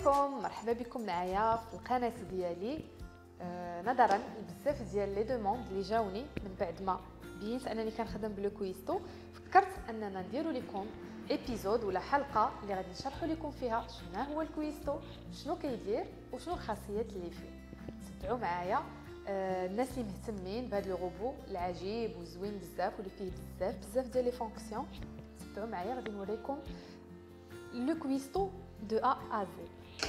عليكم، مرحبا بكم معايا في القناه ديالي. نظرا لبزاف ديال لي دوموند اللي جاوني من بعد ما بينت انني كنخدم بلو كويستو، فكرت اننا نديروا لكم ايبيزود ولا حلقه اللي غادي نشرحوا لكم فيها شنو هو الكويستو، شنو كيدير وشنو الخاصيات اللي فيه. تبعوا معايا الناس اللي مهتمين بهذا الروبو العجيب وزوين بزاف واللي فيه بزاف ديال لي فونكسيون. تبعوا معايا غادي نوريكم لو كويستو de A à Z.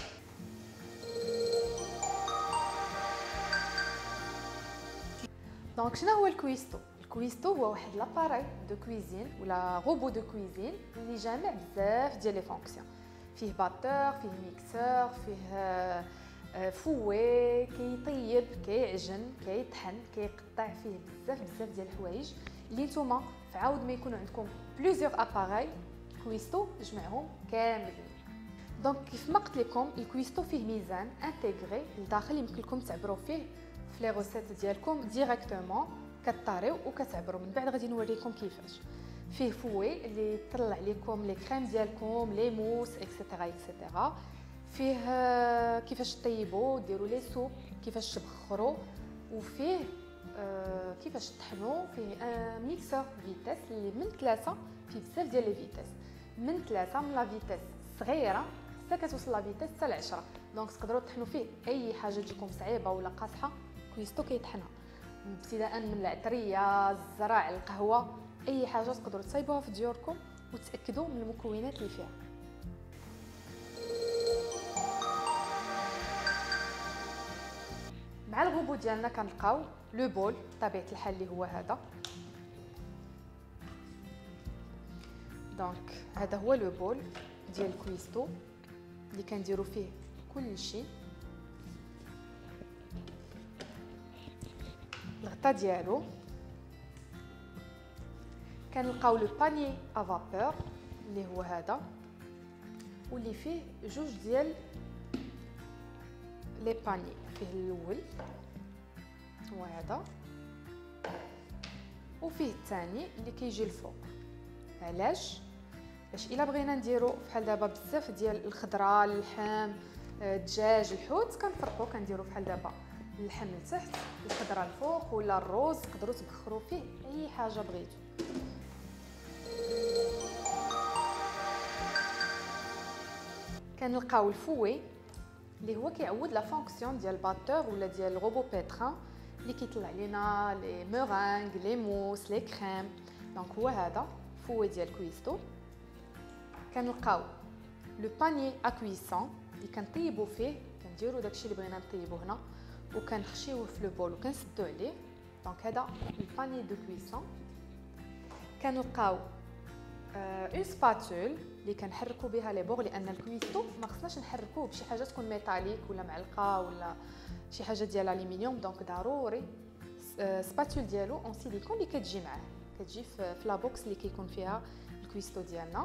دونك شنو هو الكويستو؟ الكويستو هو واحد لاباراي دو كويزين ولا روبو دو كويزين اللي جامع بزاف ديال لي فونكسيون. فيه باتور، فيه ميكسور، فيه فوي، كيطيب، كيعجن، كيطحن، كيقطع، فيه بزاف ديال الحوايج اللي نتوما فعاود ما يكونوا عندكم بليزيور اباراي كويستو جمعهم كاملين. دونك كيف ما قلت لكم الكويستو فيه ميزان انتيغري لداخل، يمكن لكم تعبروا فيه في لي روسيت ديالكم ديريكتومون، كطاريو وكتعبروا. من بعد غادي نوريكم كيفاش. فيه فوي اللي يطلع لكم لي كريم ديالكم، لي موس اكسيتيرا. فيه كيفاش طيبوا ديروا لي سوب، كيفاش تبخروا، وفيه كيفاش تطحنوا. فيه ميكسور فيتاس اللي من 3 فيه بزاف ديال لي فيتاس، من 3 من لا فيتاس صغيره حتى كتوصل لا فيتاس حتى ل 10. دونك تقدروا تطحنوا فيه اي حاجه تجيكم صعيبه ولا قاصحه، كويستو كيطحنها. ابتداء من العطريه، الزرع، القهوه، اي حاجه تقدروا تصايبوها في ديوركم وتاكدوا من المكونات اللي فيها. مع الغوبو ديالنا كنلقاو لو بول بطبيعه الحال اللي هو هذا. دونك هذا هو لو بول ديال الكويستو اللي كنديروا فيه كل شيء. الغطا ديالو كنلقاو لو باني ا فابور اللي هو هذا، واللي فيه جوج ديال لي باني. فيه الاول هو هذا، وفيه الثاني اللي كيجي الفوق. علاش؟ باش الا بغينا نديرو بحال دابا بزاف ديال الخضره، اللحم، الدجاج، الحوت، كنفرقوا كنديروا بحال دابا اللحم لتحت، الخضره الفوق، ولا الروز تقدروا تبخروا فيه اي حاجه بغيتو. كنلقاو الفوي اللي هو كيعوض لا فونكسيون ديال الباتور ولا ديال الروبو بيتران اللي كيطلع لينا لي مورانغ، لي موس، لي كريم. دونك هو هذا فوي ديال كويستو. كنلقاو لو باني ا كويسون اللي كنطيبوا فيه، كنديروا داكشي اللي بغينا نطيبوا هنا وكنخشيوه في لو بول وكنسدوا عليه. دونك هذا الباني دو كويسون. كنلقاو اون سباتول اللي كنحركوا بها لي بوغ، لان الكويستو ما خصناش نحركوه بشي حاجه تكون ميتاليك ولا معلقه ولا شي حاجه ديال الالومنيوم. دونك ضروري سباتول ديالو اون سيليكون اللي كتجي معاه، كتجي في لا بوكس اللي كيكون فيها الكويستو ديالنا.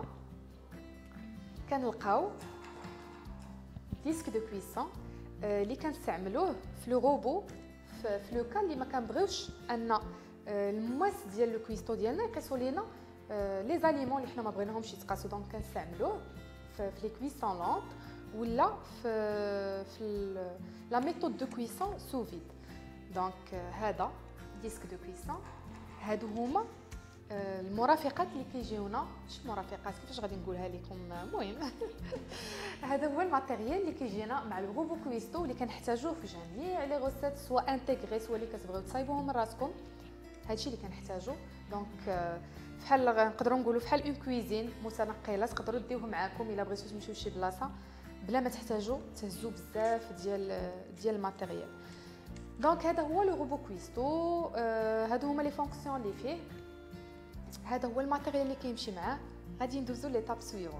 كنلقاو ديسك دو كويسون اللي كنستعملوه في لو روبو في لو كان اللي ما كنبغيوش ان المواس ديال لو كويستو ديالنا يقيسوا لينا لي زاليمون اللي حنا ما بغيناهمش يتقاسوا. دونك كنستعملوه في لي كويسون لونط ولا في لا ميثود دو كويسون سو فيد. دونك هذا ديسك دو كويسون. هادو هما المرافقات اللي كيجيونا. ماشي مرافقات، كيفاش غادي نقولها لكم، المهم هذا هو الماتيريال اللي كيجينا مع الروبو كويستو اللي كنحتاجوه في جميع لي غوسيت، سواء انتيغري سواء اللي كتبغيو تصايبوهم من راسكم. هادشي اللي كنحتاجو. دونك بحال نقدروا نقولوا بحال اون كويزين متنقله، تقدروا ديوه معاكم الا بغيتو تمشيو لشي بلاصه بلا ما تحتاجوا تهزوا بزاف ديال الماتيريال. دونك هذا هو لو روبو كويستو. هادو هما لي فونكسيون اللي فيه. هذا هو الماتيريال اللي كيمشي معاه. غادي ندوزو ليطاب سويفونت.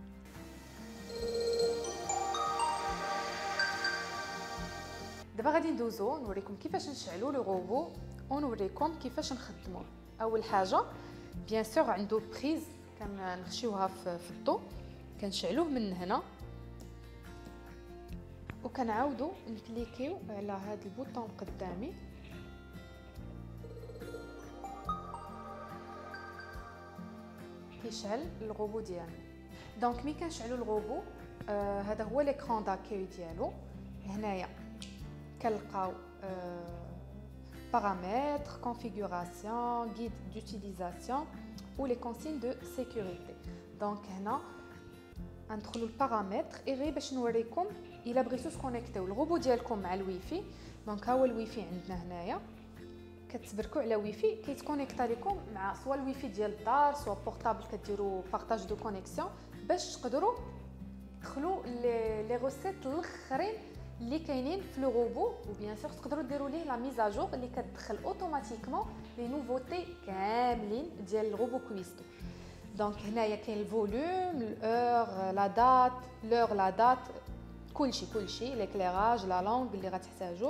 دابا غادي ندوزو نوريكم كيفاش نشعلوا لو روبو ونوريكم كيفاش نخدموه. اول حاجه بيان سور عنده بريز كنخشيوها في الضو، كنشعلوه من هنا وكنعاودو نكليكيو على هذا البوطون قدامي. كيشعل الروبو ديالنا. دونك ملي كنشعلوا الروبو هذا هو ليكران داكاي ديالو. هنايا كنلقاو paramètres, configuration, guide d'utilisation ou les consignes de sécurité. Donc هنا ندخلوا البارامتر غير باش نوريكم الا بغيتو تكونيكتيو الروبو ديالكم مع الويفي. دونك ها هو الويفي عندنا هنايا، كتبركوا على ويفي كيتكونيكتا لكم مع سوا الويفي ديال الدار سوا بورطابل، كديروا بارطاج دو كونيكسيون باش تقدروا تدخلوا لي روسيت الاخرين اللي كاينين في لو روبو. وبيان سور تقدروا ديروا ليه لا ميزاجور اللي كتدخل اوتوماتيكمون لي نوفوتي كاملين ديال الروبو كويستو. دونك هنايا كاين الفوليوم، الاور، لا دات، لور، لا دات، كلشي ليكليراج، لا لونغ اللي غتحتاجو.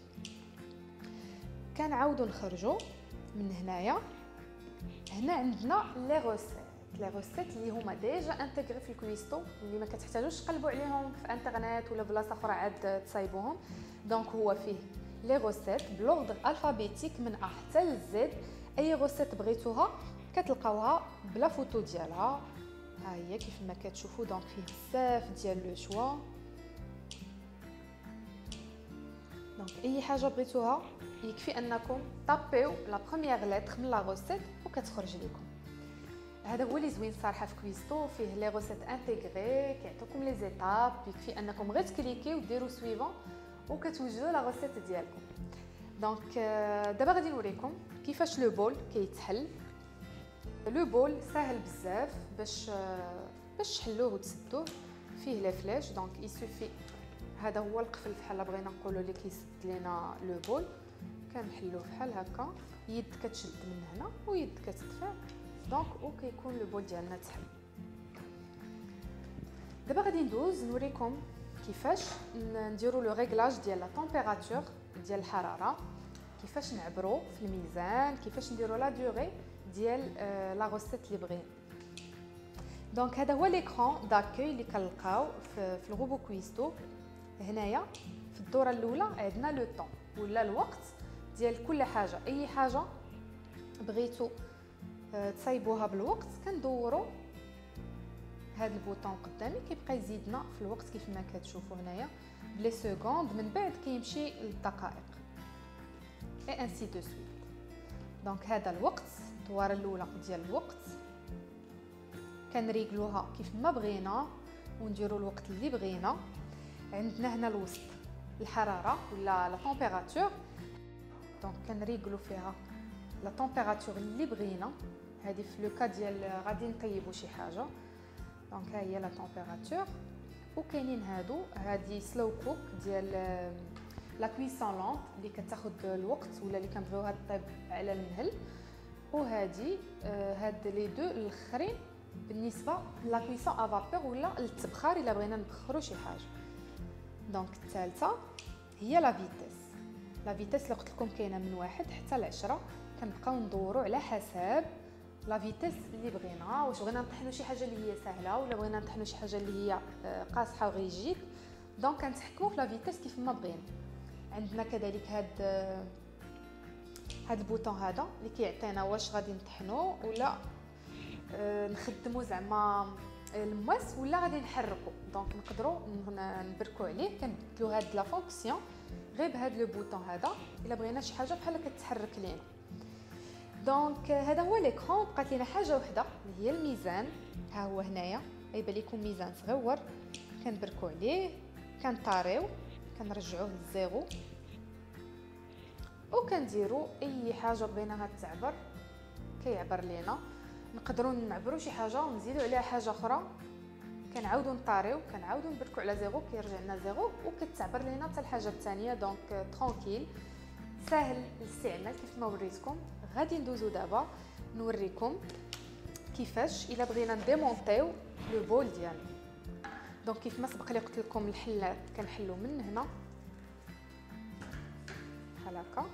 كنعاودوا نخرجوا من هنايا. هنا عندنا لي روسيت اللي هما ديجا انتغري في الكويستو، اللي ما كتحتاجوش تقلبوا عليهم في انترنت ولا بلاصه اخرى عاد تصايبوهم. دونك هو فيه لي روسيت بلوردر الفابيتيك من ا حتى لزد. اي روسيت بغيتوها كتلقاوها بلا فوتو ديالها، ها هي كيف ما كتشوفوا. دونك فيه بزاف ديال لو شوا. دونك اي حاجه بغيتوها يكفي انكم طابيو لا بروميير لتر من لا روسيت وكتخرج لكم. هذا هو اللي زوين صراحه في كويستو، فيه لي روسيت انتغري كيعطيوكم لي زيتاب، يكفي انكم غير تكليكيو وديروا سويفون وكتوجدوا لا روسيت ديالكم. دونك دابا غادي نوريكم كيفاش لو بول كيتحل. لو بول ساهل بزاف باش تحلوه وتسدوه. فيه لي فلاش. دونك يسوفي هذا هو القفل بحال بغينا نقولوا اللي كيسد لينا لو بول. كنحلوه بحال هكا، يد كتشد من هنا ويد كتدفع. دونك وكيكون لو بول ديالنا تحل. دابا غادي ندوز نوريكم كيفاش نديروا لو ريغلاج ديال لا تمبيراتور ديال الحراره، كيفاش نعبروا في الميزان، كيفاش نديروا لا دوري ديال لا روسيت اللي بغينا. دونك هذا هو ليكران داكوي اللي كنلقاو في الروبو كويستو. هنايا في الدوره الاولى عندنا لو طون ولا الوقت ديال كل حاجه. اي حاجه بغيتو تصايبوها بالوقت كندوروا هذا البوطون قدامي كيبقى يزيدنا في الوقت كيف ما كتشوفوا هنايا بلي سكوند، من بعد كيمشي للدقائق اي انسي دو سويت. دونك هذا الوقت الدوره الاولى ديال الوقت كنريغلوها كيف ما بغينا ونديروا الوقت اللي بغينا. عندنا هنا الوسط الحراره ولا لا تمبيراتور. دونك كنريغلو فيها لا تمبيراتور اللي بغينا. هذه في لو كا ديال غادي نطيبوا شي حاجه. دونك ها هي لا تمبيراتور. وكاينين هادي سلو كوك ديال لا كويسون لونت اللي كتاخذ الوقت ولا اللي كنبغيوها طيب على المهل. وهادي هاد لي دو الاخرين بالنسبه لا كويسون ا فابور ولا للتبخار الا بغينا نبخروا شي حاجه. دونك الثالثه هي لا فيتيس اللي قلت لكم كاينه من 1 حتى ل10. كنبقاو ندوروا على حساب لا فيتيس اللي بغينا، واش بغينا نطحنوا شي حاجه اللي هي سهله ولا بغينا نطحنوا شي حاجه اللي هي قاصحه وريجيد. دونك كنتحكموا في لا فيتيس كيف ما بغينا. عندنا كذلك هاد البوطون هذا اللي كيعطينا واش غادي نطحنوا ولا نخدموا زعما الماس ولا غادي نحركوا. دونك نقدروا نبركوا عليه. كنبدلوا هاد لا فونكسيون غير بهذا لو بوطون هذا الا بغينا شي حاجه بحال كتحرك لينا. دونك هذا هو ليكران. بقات لنا حاجه وحده اللي هي الميزان. ها هو هنايا يبان لكم ميزان صغيور. كنبركوا عليه كنطاريو كنرجعوه للزيرو وكنديروا اي حاجه بغيناها تعبر كيعبر لينا. نقدروا نعبروا شي حاجه ونزيدوا عليها حاجه اخرى، كنعاودوا نطاريو كنعاودوا نبركوا على زيرو كيرجع لنا زيرو وكتعبر لينا حتى الحاجه الثانيه. دونك ترونكيل ساهل الاستعمال كيف ما وريتكم. غادي ندوزو دابا نوريكم كيفاش الا بغينا نديمونطيو لو بول ديالنا. دونك كيف ما سبق لي قلت لكم الحلات كنحلو من هنا بحال هكا.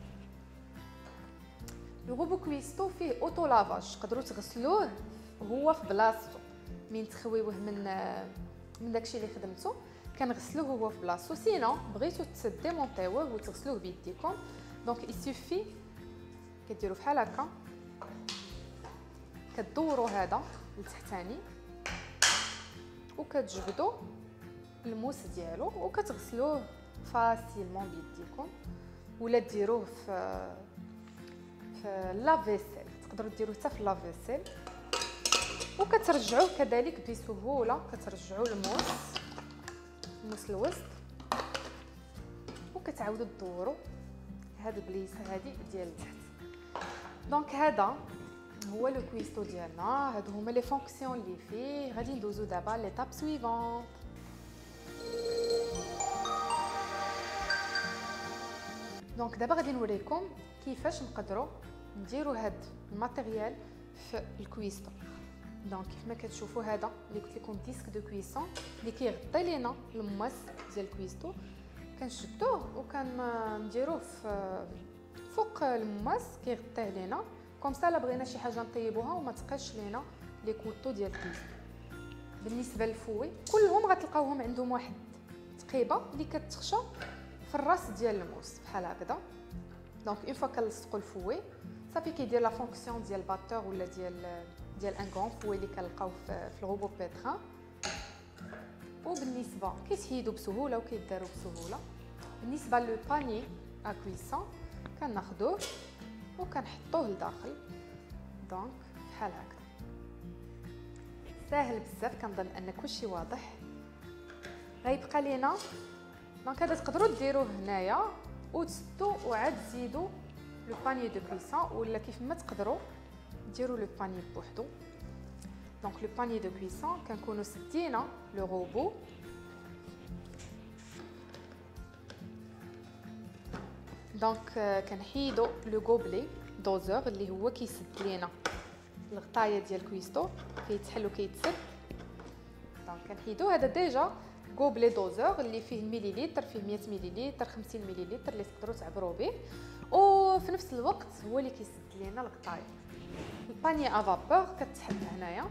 لو روبو كويستو فيه اوتو لافاج، تقدروا تغسلوه وهو في بلاصتو. من تخويوه من داكشي اللي خدمتو كنغسلوه هو في بلاصتو. سينو بغيتو تديمونطيوه وتغسلوه بيديكم دونك يسوفي كديروا بحال هكا كدوروا هذا لتحتاني وكتجبدوا الموس ديالو وكتغسلوه فاسيلمون بيديكم، ولا ديروه في لافيسيل، تقدروا ديروه حتى في لافيسيل. وكترجعوه كذلك بسهوله، كترجعوا الموس الوسط وكتعاودوا تدوروا هاد البليصه هادي ديال التحت. دونك هذا هو لو كويستو ديالنا، هادو هما لي فونكسيون اللي فيه. غادي ندوزو دابا ليتاب سويفونت. دونك دابا غادي نوريكم كيفاش نقدروا نديروا هاد الماتيريال في الكويستو. دونك كيف ما كتشوفوا هذا اللي قلت لكم ديسك دو كويسون اللي كيغطي لينا المواس ديال الكويستو، كنشدوه وكنديروه فوق المواس كيغطيه لينا كومسا لا بغينا شي حاجه نطيبوها وما تبقاش لينا لي كوطو ديال الكويستو. بالنسبه للفوي كلهم غتلقاوهم عندهم واحد تقيبه اللي كتخشى في الراس ديال الموس بحال هكذا. دونك اون فوا كنلصقوا الفوي صافي كيدير لا فونكسيون ديال باتور ولا ديال ان غون فوي اللي كنلقاو في الروبو بيتران. وبالنسبه كيتحيدوا بسهوله وكيداروا بسهوله. بالنسبه لو باني ا كويسون كناخذوه وكنحطوه لداخل. دونك بحال هكا ساهل بزاف، كنظن ان كلشي واضح. غيبقى لينا دونك هذا تقدروا ديروه هنايا وتسدوا وعاد تزيدوا لو باني دو كويسون، ولا كيف ما تقدروا ديروا لو باني بوحدو. دونك لو باني دو كويسون كنكونوا سدينا لو روبو دونك كنحيدوا لو غوبلي دوزور اللي هو كيسد لينا الغطايه ديال الكويستو، كيتحل وكيتسد. دونك كنحيدوا هذا ديجا غوبلي دوزور اللي فيه مليليتر، فيه 100 مليليتر 50 مليليتر اللي تقدروا تعبروا به، وفي نفس الوقت هو اللي كيسد لينا الغطايه. الباني ا فابور كتحط هنايا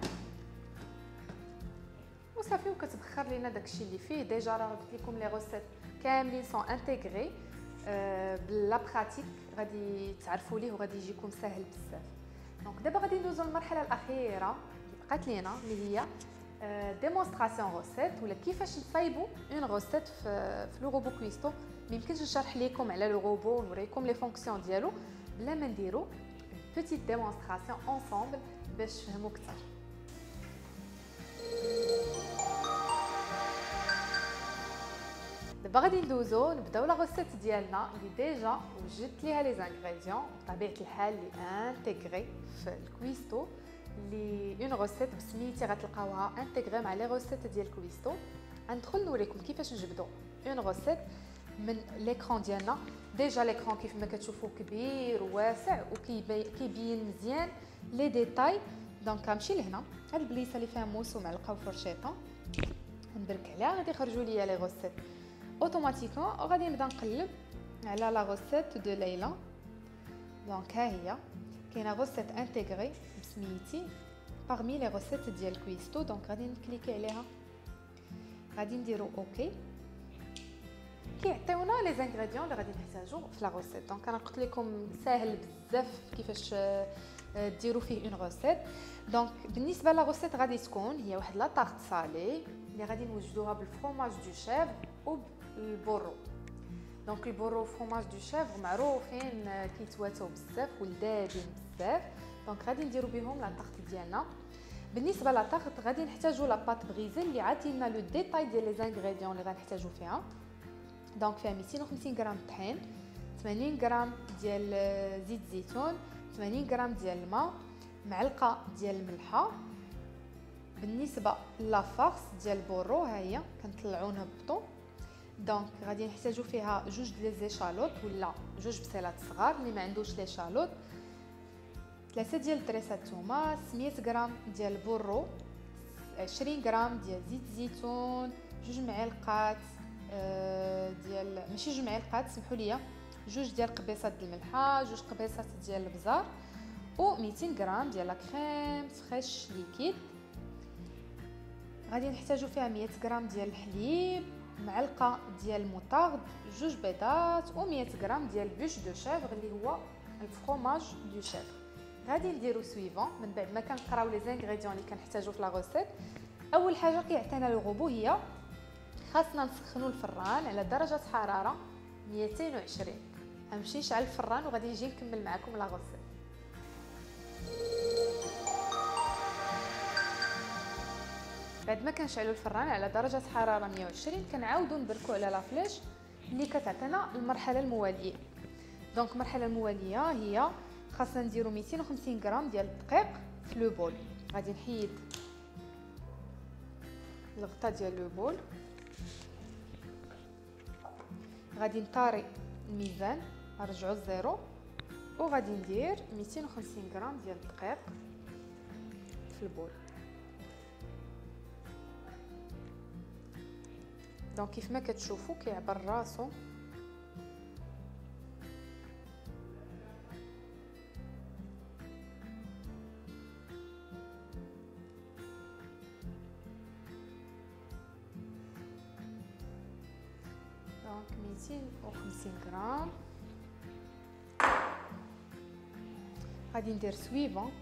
وصافي وكتبخر لينا داكشي اللي فيه. ديجا راه قلت لكم لي روسيت كاملين سون انتيغري بلا براتيك، غادي تعرفوا ليه وغادي يجيكم ساهل بزاف. دونك دابا غادي ندوزو للمرحله الاخيره اللي بقات لينا اللي هي ديمونستراسيون روسيت، ولا كيفاش نصايبوا اون روسيت في لو روبو كويستو. ميمكنش نشرح لكم على لو روبو ونوريكم لي فونكسيون ديالو بلا ما نديرو بيتيت ديمونستراسيون انصامبل باش تفهموا اكثر. دابا غادي ندوزو نبداو لا روسيت ديالنا اللي ديجا وجدت ليها لي زانغريديون بطبيعه الحال اللي انتيغري في الكويستو، اللي اون روسيت بسميتي غتلقاوها انتيغري مع لي روسيت ديال الكويستو. غندخل نوريكم كيفاش نجبدوا اون روسيت من ليكران ديالنا. ديجا ليكران كيف ما كتشوفوا كبير وواسع وكيبين مزيان لي ديتاي. دونك غنمشي لهنا هاد البليصه اللي فيها موس ومعلقه وفرشيطه، نبرك عليها غادي يخرجوا ليا لي روسيت اوتوماتيكمون. وغادي نبدا نقلب على لا روسيت دو ليلى. دونك ها هي كاينه روسيت انتيغري بسميتي parmi لي روسيت ديال الكويستو. دونك غادي نكليكي عليها، غادي نديرو اوكي. كيعطيونا لي زانغريديون اللي غادي نحتاجو في لا روسيت. دونك انا قلت لكم ساهل بزاف كيفاش ديروا فيه اون روسيت. دونك بالنسبه لا روسيت غادي تكون هي واحد لا طارت صالي اللي غادي نوجدوها بالفرomاج دو شيفر وبالبورو. دونك البورو فرomاج دو شيفر معروفين كيتواتاو بزاف ولذاذين بزاف. دونك غادي نديرو بهم لا طارت ديالنا. بالنسبه لا طارت غادي نحتاجو لا بات بريزي اللي عطينا لو ديتاي ديال لي زانغريديون اللي غنحتاجو فيها. دونك فيها 250 غرام طحين، 80 غرام ديال زيت زيتون، 80 غرام ديال الماء، معلقه ديال الملحه. بالنسبه لافارس ديال البورو ها هي كنطلعو نهبطو. دونك غادي نحتاجو فيها جوج ديال زيشالوط ولا جوج بصيلات صغار اللي ما عندوش لي شالوط، 3 ديال دريسات توماس، 100 غرام ديال البورو، 20 غرام ديال زيت زيتون، جوج معالق ديال ماشي جوج معالق سمحوا لي، جوج ديال قبيصات ديال الملحه، جوج قبيصات ديال البزار، و 200 غرام ديال لا كريم فريش ليكيد. غادي نحتاجو فيها 100 غرام ديال الحليب، معلقه ديال الموطارد، جوج بيضات، و 100 غرام ديال بوش دو شيفر اللي هو الفرomاج دو شيفر. غادي نديرو سويفون من بعد ما كنقراو لي زانغريديون اللي كنحتاجو في لا روسيت. اول حاجه كيعطينا الغوبو هي خاصنا نسخنوا الفران على درجه حراره 220. غنمشي نشعل الفران وغادي نجي نكمل معكم لا غوسيت. بعد ما كنشعلوا الفران على درجه حراره 120 كنعاودوا نبركوا على لافليش اللي كتعطينا المرحله المواليه. دونك المرحله المواليه هي خاصنا نديروا 250 غرام ديال الدقيق في لو بول. غادي نحيد الغطاء ديال لو بول، غادي نطاري الميزان نرجعو الزيرو وغادي ندير 250 غرام ديال الدقيق في البول. دونك كيف ما كتشوفوا كيعبر راسو دونك 250 غرام. غادي ندير سويفون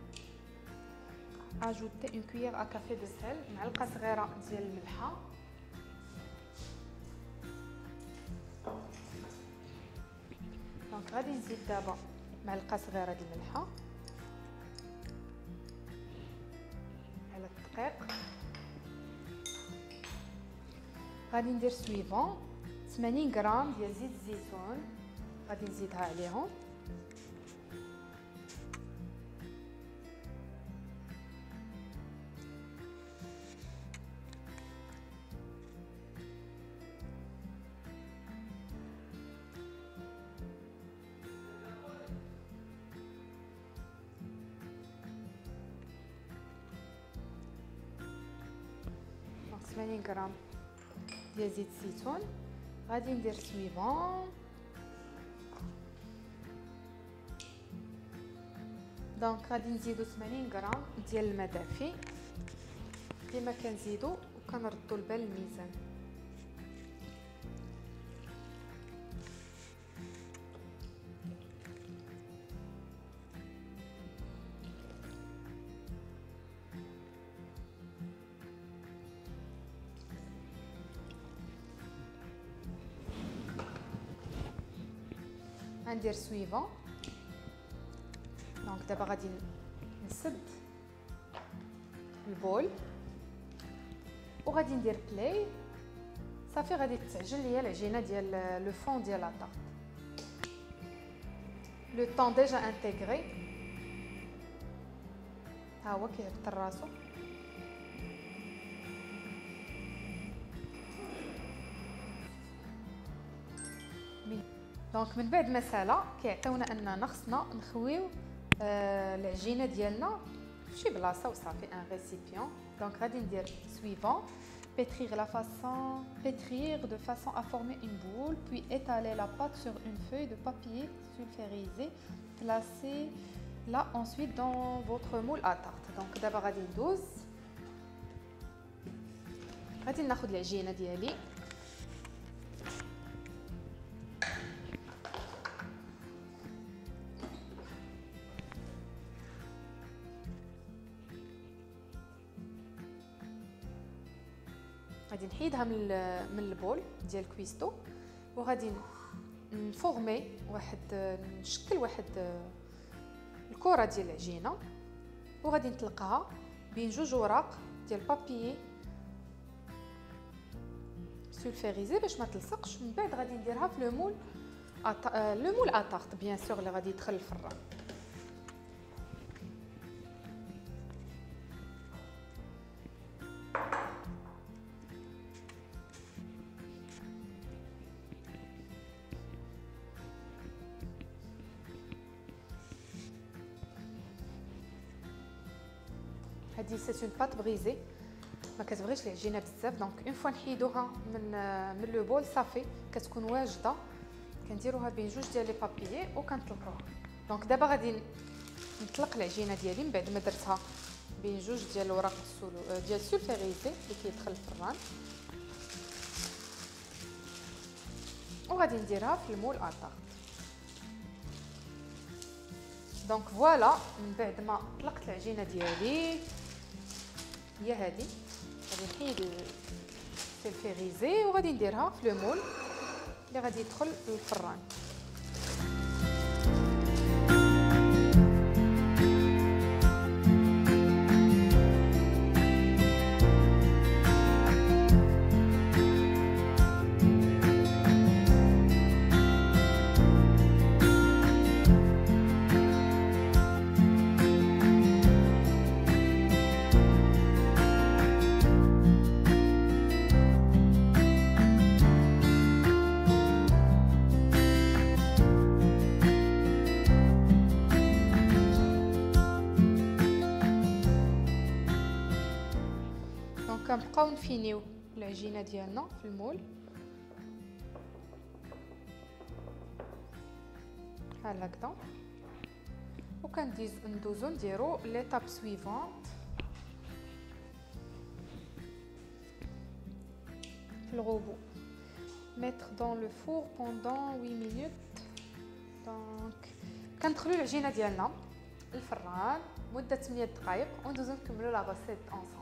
اجوتي اون كويير ا كافي دو سيل، معلقه صغيره ديال الملحه، دونك غادي نزيد دابا معلقه صغيره ديال الملحه على الدقيق. غادي ندير سويفون 80 غرام ديال زيت الزيتون غادي نزيدها عليهم، دونك 80 غرام ديال زيت الزيتون. غادي ندير سويفون دونك غادي نزيدو 80 غرام ديال الماء دافي كما كنزيدو وكنردو البال الميزان. غندير سويفون دونك دابا غادي نسد البول وغادي ندير بلاي صافي. غادي تعجن ليا العجينه ديال لو فون ديال لا طارت. لو طون ديجا انتيغري ها هو كيهبط راسو. دونك من بعد ما سالا كيعطيونا اننا خصنا نخويو العجينه ديالنا في شي بلاصه وصافي ان ريسيبيون. دونك غادي ندير سويفون pétrir de façon à former une boule, puis étaler la pâte sur une feuille de papier sulfurisé, placez-la ensuite dans votre moule à tarte. Donc d'abord غادي ندوز غادي ناخذ العجينه ديالي غادي نحيدها من البول ديال الكويستو وغادي نفورمي نشكل واحد الكره ديال العجينه وغادي نطلقها بين جوج وراق ديال بابيي سولفيريزي باش ما تلصقش. من بعد غادي نديرها في لو مول ا طارت بيان سور اللي غادي يدخل الفران. هذه سي اون بات بريزي ما كتبغيش العجينه بزاف. دونك اون فوا نحيدوها من لو بول صافي كتكون واجده. كنديروها بين جوج ديال لي بابيي وكنطلقوها. دونك دابا غادي نطلق العجينه ديالي من بعد ما درتها بين جوج ديال الوراق ديال السولفيريزي اللي كيدخل الفران وغادي نديرها في المول ا طارت. دونك فوالا من بعد ما طلقت العجينه ديالي هي هذه غادي نحيد الفيغيزي وغادي نديرها في لو مول اللي غادي يدخل للفران. كنبقاو نفينيو العجينه ديالنا في المول بحال هكذا، وكندوزو نديرو ليطاب سويفونت في الغوبو. mettre dans le four pendant 8 minutes. دونك كندخلو العجينه ديالنا الفران مده 8 دقائق وندوزو نكملو لا غوسيت انصامبل.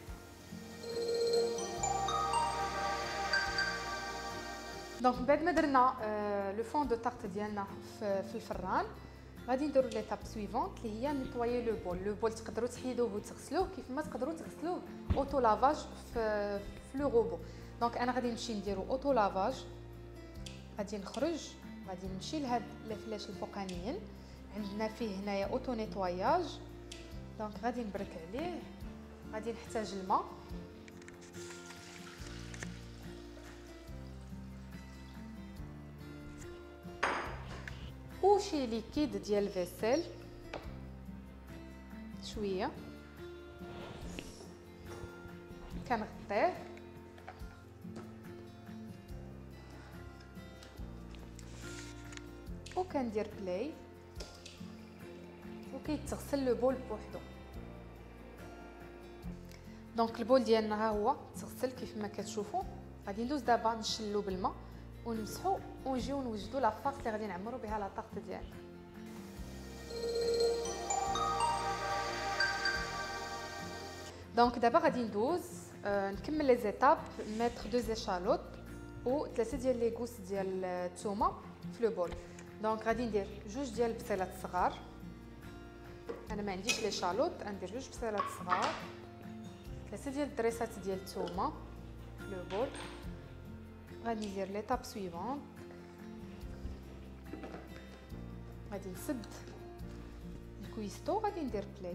دونك بعد ما درنا لو فون دو طارت ديالنا في الفران، غادي نديرو ليطاب سويفونت اللي هي نيطوايي لو بول. لو بول تقدروا تحيدوه وتغسلوه كيف ما تقدروا تغسلوه اوتو لافاج في لو روبو. دونك انا غادي نمشي نديرو اوتو لافاج، غادي نخرج غادي نمشي لهاد لي فلاش الفوقانيين، عندنا فيه هنايا اوتو نيطواياج. دونك غادي نبرك عليه، غادي نحتاج الماء، وشي ليكيد ديال الفيسيل شويه، كنغطيه وكندير بلاي وكيتغسل لو بول بوحدو. دونك البول ديالنا ها هو تغسل كيف ما كتشوفوا. غادي ندوز دابا نشلو بالماء ونمسحو ونجيو نوجدو لافاص اللي غادي نعمرو بها لا طارت ديالنا. دونك دابا غادي ندوز نكمل لي زيتاب، ميتر 2 زيشالوط و 3 ديال لي غوس ديال الثومه في لو بول. دونك غادي ندير 2 ديال البصيلات الصغار، انا ما عنديش لي شالوط، غندير 2 بصيلات صغار، 3 ديال الدريسات ديال الثومه في لو بول. غادي ندير ليطاب سويفونت، غادي نسد الكويستو، غادي ندير بلاي.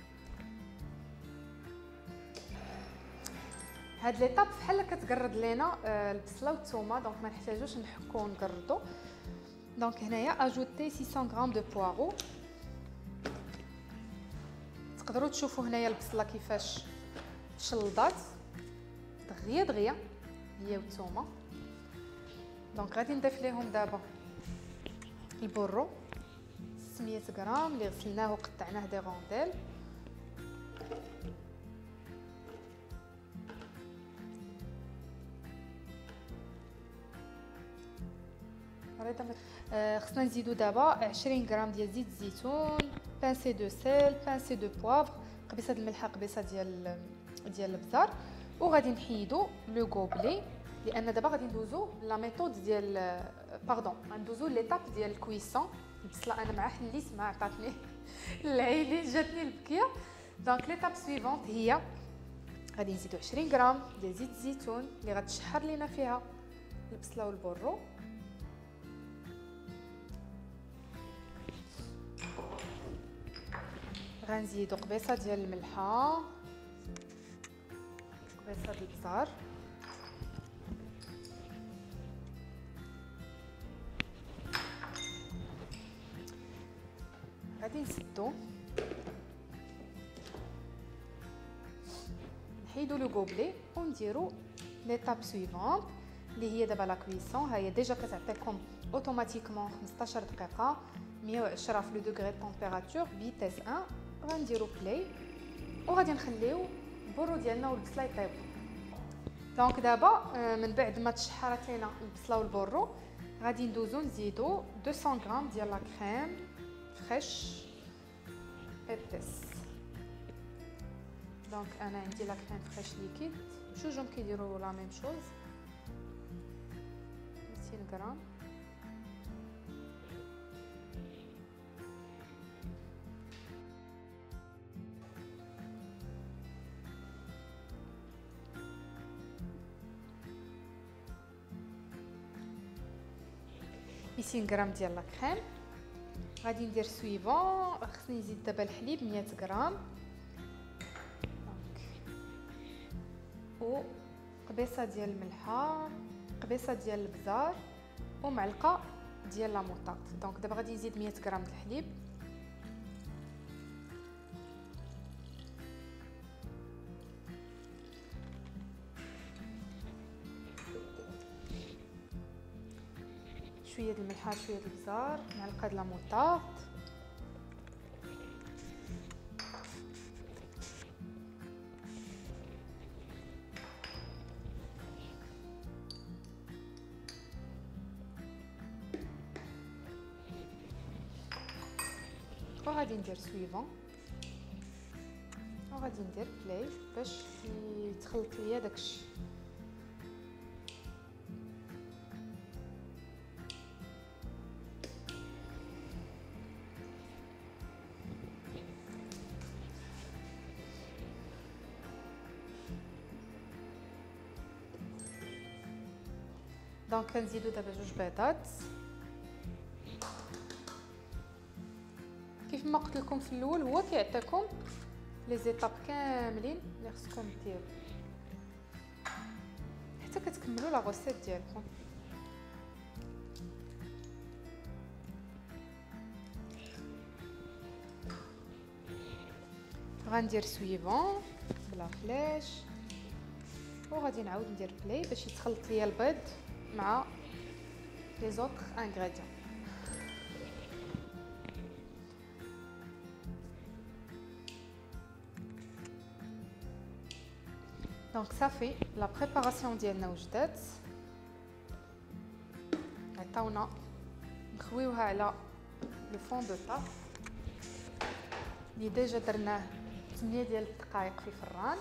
هاد ليطاب بحال كتقرد لينا البصله والثومه، دونك ما نحتاجوش نحكو ونقردو. دونك هنايا اجوتي 600 غرام دو بوارو. تقدروا تشوفوا هنايا البصله كيفاش شلضات دغيا دغيا هي والثومه. دونك غادي نضيف ليهم دابا البورو 600 غرام اللي غسلناه وقطعناه دي رونديل. خصنا نزيدو دابا 20 غرام ديال زيت الزيتون، بانسي دو سيل، بانسي دو بوافر، قبيصه الملح، قبيصه ديال البزار. وغادي نحيدو لو غوبلي لان دابا غادي ندوزو لا ميثود ديال غندوزو ليطاب ديال الكويسون. البصله انا مع حليت ما عطاتني العينين، جاتني البكيه. دونك ليطاب سويفونت هي غادي نزيدو 20 غرام ديال زيت الزيتون اللي غتشحر لينا فيها البصله والبورو. غنزيدو قبيصه ديال الملحه، قبيصه ديال البزار، غادي نسدو نحيدو لو غوبلي ونديرو ليطاب سويفونت اللي هي دابا لا كويسون. ها هي ديجا كتعطيكم اوتوماتيكمون 15 دقيقه 110 في لو دوغري طومبيراتور فيتيس 1. غنديرو بلاي وغادي نخليو البورو ديالنا والبصله يطيبوا. دونك دابا من بعد ما تشحرات لينا البصله والبورو غادي ندوزو نزيدو 200 غرام ديال لا كريم فريش ابيس. دونك انا عندي لا كريم فريش ليكيد، جوجهم كيديروا لا ميم شوز. 200 غرام. ميتين غرام ديال لا كريم. غادي ندير سويفون، خصني نزيد دابا الحليب 100 غرام، و قبيصه ديال الملحه، قبيصه ديال البزار، ومعلقه ديال لا موطارد. دونك دابا غادي نزيد 100 غرام د الحليب، شويه د الملحه، شويه د البزار، معلقه د لا موطارد، وغادي ندير سويفون، وغادي ندير بلاي باش يتخلط ليا داكشي. دونك كنزيدو دابا 2 بيضات. كيف ما قلت لكم في الاول، هو كيعطيكم لي زيتاب كاملين اللي خصكم ديروا حتى كتكملوا لا غوسيت ديالكم. غندير سويفون بلا فلاش، وغادي نعاود ندير بلاي باش يتخلط ليا البيض مع لي زوطخ انغريديون. دونك صافي لا بريباراسيون ديالنا وجدات. عطاونا نخويوها على لو فون دو طاف اللي ديجا درناه 8 ديال الدقائق في الفران.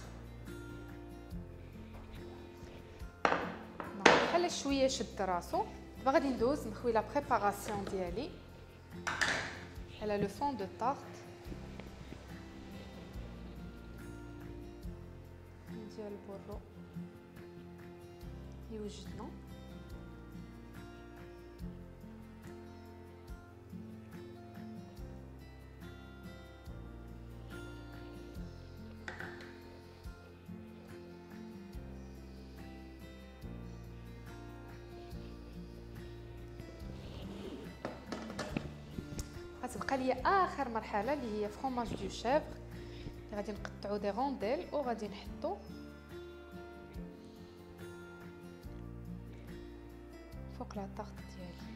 بحال شويه شد راسو. دابا غادي ندوز نخوي لا بريباراسيون ديالي على لو فون دو طارت ديال البورو اللي وجدنا. غتبقى ليا اخر مرحله اللي هي فرomاج دو شيفر اللي غادي نقطعو دي رونديل وغادي نحطو فوق لا طارت ديالي.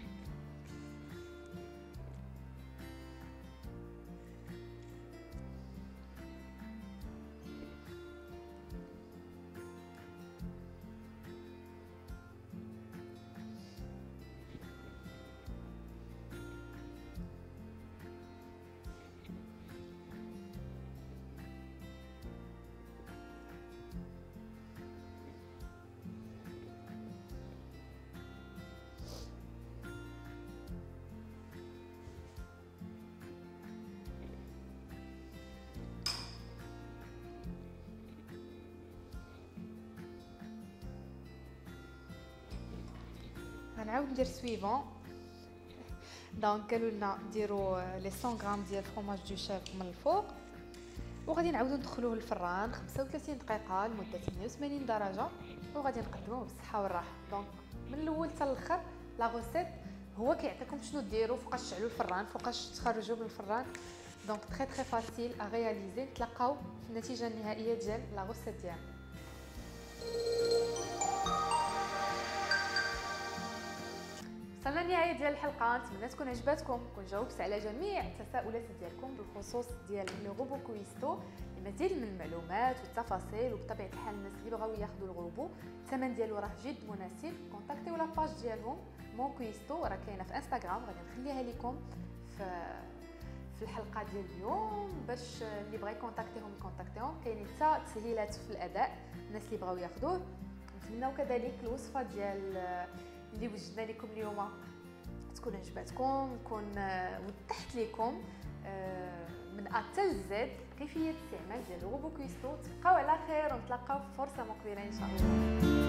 غنعاود ندير سويفون. دونك قالوا لنا ديروا لي 100 غرام ديال فرomاج دو شيف من الفوق، وغادي نعاودو ندخلوه للفران 35 دقيقه لمده 180 درجه، وغادي نقدموه بالصحه والراحه. دونك من الاول حتى الاخر لا غوسيت هو كيعطيكم شنو ديروا، فوقاش تشعلوا الفران، فوقاش تخرجوا من الفران. دونك تري تري فاسيل ا رياليزي. نتلاقاو في النتيجه النهائيه ديال لا غوسيت ديالنا. وصلنا لنهاية ديال الحلقه، نتمنى تكون عجباتكم، كون جاوبت على جميع التساؤلات ديالكم بالخصوص ديال لو روبو كويستو. المزيد من المعلومات والتفاصيل، وبطبيعه الحال الناس اللي بغاو ياخذوا الغروبو الثمن ديالو راه جد مناسب، كونتاكتيو لاباج ديالهم مون كويستو، راه كاينه في انستغرام، غادي نخليها لكم في في الحلقه ديال اليوم باش اللي بغى يكونتاكتيهم يكونتاكتيهم. كاينين حتى تسهيلات في الاداء الناس اللي بغاو ياخذوه. نتمنوا كذلك الوصفه ديال اللي وجدنا لكم اليوم تكون عجبتكم، تكون وضحت لكم من A حتى Z كيفيه الاستعمال ديال الروبو كويستو. تبقاو على خير ونتلاقاو في فرصه مقبله ان شاء الله.